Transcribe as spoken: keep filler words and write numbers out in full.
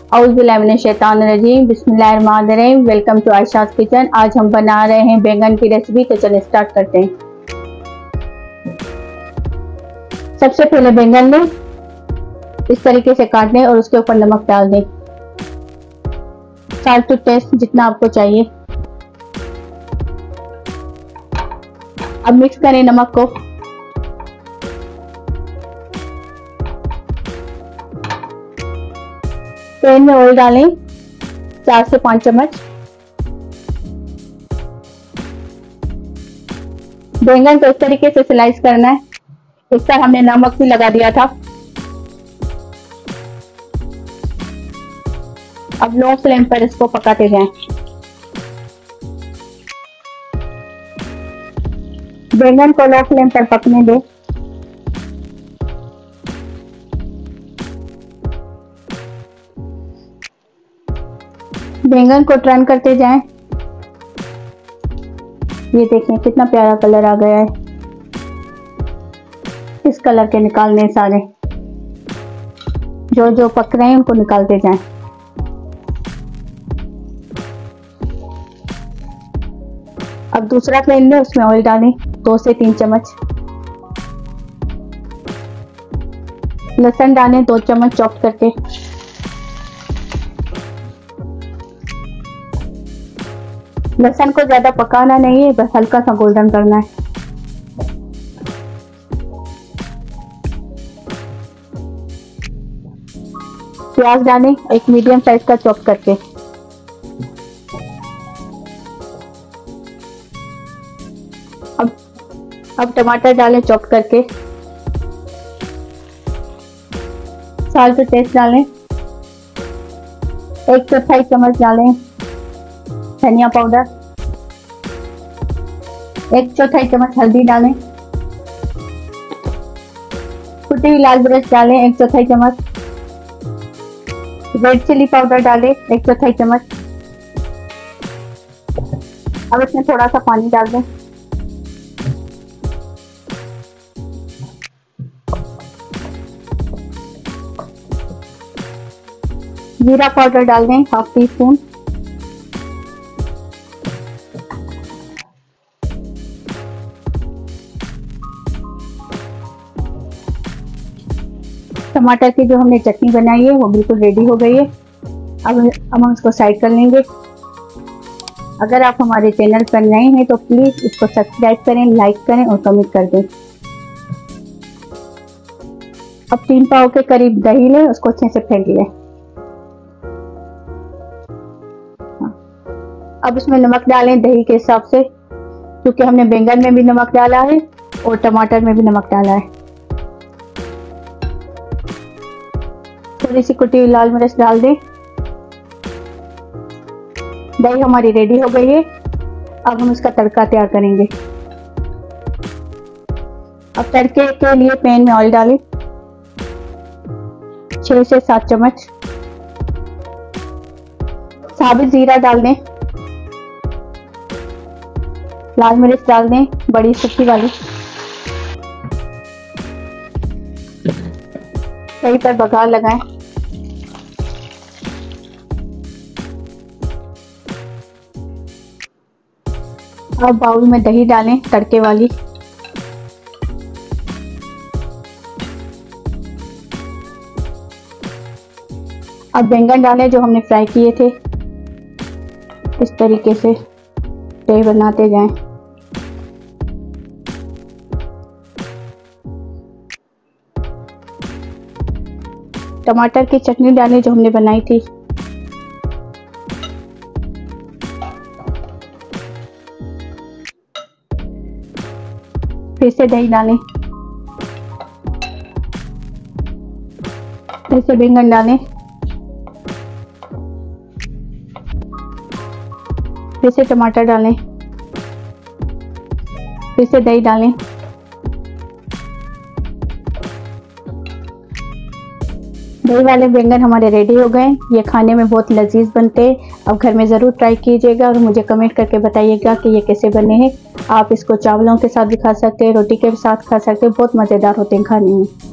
औज़ुबिल्लाहिमिनश्शैतानिर्रजीम बिस्मिल्लाहिर्रहमानिर्रहीम। Welcome to Ayesha's kitchen. आज हम बना रहे हैं बैंगन की रेसिपी, तो चलिए स्टार्ट करते हैं। सबसे पहले बैंगन लें, इस तरीके से काट लें और उसके ऊपर नमक डाल दें, साल्ट टू टेस्ट जितना आपको चाहिए। अब मिक्स करें नमक को। पैन में ऑयल डालें, चार से पांच चम्मच। बैंगन को इस तरीके से स्लाइस करना है। इस पर हमने नमक भी लगा दिया था। अब लो फ्लेम पर इसको पकाते जाएं। बैंगन को लो फ्लेम पर पकने दें। बैंगन को टर्न करते जाएं। ये देखें कितना प्यारा कलर आ गया है। इस कलर के निकालने सारे, जो जो पक रहे हैं उनको निकालते जाएं। अब दूसरा पैन में, उसमें ऑयल डालें, दो से तीन चम्मच। लहसुन डालें, दो चम्मच चॉप करके। लहसुन को ज्यादा पकाना नहीं है, बस हल्का सा गोल्डन करना है। प्याज डालें, एक मीडियम साइज का चॉप करके। अब अब टमाटर डालें चॉप करके। साल्ट टेस्ट डालें, एक चौथाई चम्मच डालें धनिया पाउडर, एक चौथाई चम्मच हल्दी डालें। कुटी हुई लाल मिर्च डालें, एक चौथाई चम्मच। रेड चिली पाउडर डालें, एक चौथाई चम्मच। अब इसमें थोड़ा सा पानी डाल दें। जीरा पाउडर डाल दें, हाफ टी स्पून। टमाटर की जो हमने चटनी बनाई है वो बिल्कुल रेडी हो गई है। अब अब हम इसको साइड कर लेंगे। अगर आप हमारे चैनल पर नए हैं तो प्लीज इसको सब्सक्राइब करें, लाइक करें और कमेंट कर दें। अब तीन पाव के करीब दही लें, उसको अच्छे से फेंट लें। अब इसमें नमक डालें दही के हिसाब से, क्योंकि हमने बैंगन में भी नमक डाला है और टमाटर में भी नमक डाला है। थोड़ी सी कुटी हुई लाल मिर्च डाल दें। दही हमारी रेडी हो गई है। अब हम इसका तड़का तैयार करेंगे। अब तड़के के लिए पैन में ऑयल डालें, छह से सात चम्मच। साबुत जीरा डाल दें, लाल मिर्च डाल दें बड़ी सूखी वाली। दही पर बघार लगाएं। अब बाउल में दही डालें तड़के वाली। अब बैंगन डालें जो हमने फ्राई किए थे। इस तरीके से दही बनाते जाएं। टमाटर की चटनी डालें जो हमने बनाई थी। फिर से दही डालें, फिर से बैंगन डालें, फिर से टमाटर डालें, फिर से दही डालें। दही वाले बैंगन हमारे रेडी हो गए। ये खाने में बहुत लजीज बनते हैं। अब घर में ज़रूर ट्राई कीजिएगा और मुझे कमेंट करके बताइएगा कि ये कैसे बने हैं। आप इसको चावलों के साथ भी खा सकते हैं, रोटी के साथ खा सकते हैं। बहुत मज़ेदार होते हैं खाने में।